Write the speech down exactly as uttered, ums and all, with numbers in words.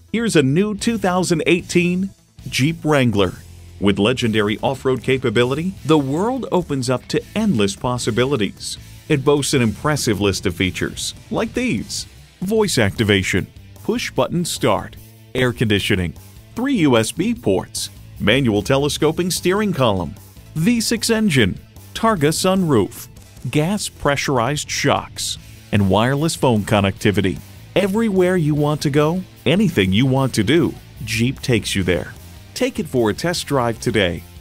Here's a new two thousand eighteen Jeep Wrangler. With legendary off-road capability, the world opens up to endless possibilities. It boasts an impressive list of features, like these: voice activation, push-button start, air conditioning, three U S B ports, manual telescoping steering column, V six engine, Targa sunroof, gas pressurized shocks, and wireless phone connectivity. Everywhere you want to go, anything you want to do, Jeep takes you there. Take it for a test drive today.